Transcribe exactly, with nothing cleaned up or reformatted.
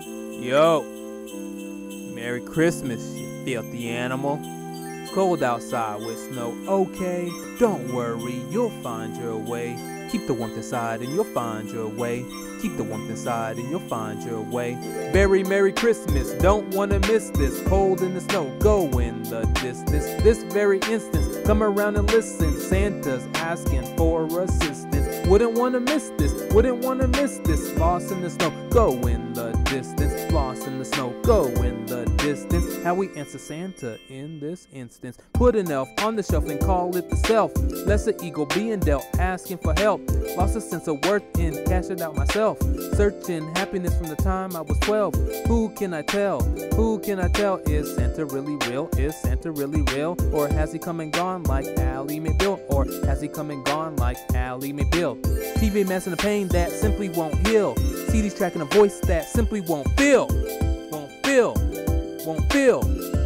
Yo, Merry Christmas, you filthy animal. It's cold outside with snow, okay? Don't worry, you'll find your way. Keep the warmth inside and you'll find your way. Keep the warmth inside and you'll find your way. Very Merry Christmas, don't wanna miss this. Cold in the snow, go in the distance. This very instance, come around and listen. Santa's asking for assistance. Wouldn't wanna miss this, wouldn't wanna miss this. Lost in the snow, go in the distance. Lost in the snow, go in the distance. How we answer Santa in this instance. Put an elf on the shelf and call it the self. Lesser ego being dealt, asking for help. Lost a sense of worth in cashing out myself. Searching happiness from the time I was twelve. Who can I tell? Who can I tell? Is Santa really real? Is Santa really real? Or has he come and gone like Ally McBeal? Or has he come and gone like Ally McBeal? T V masking the pain that simply won't heal. C Ds tracking a voice that simply won't feel. Won't feel. Won't feel.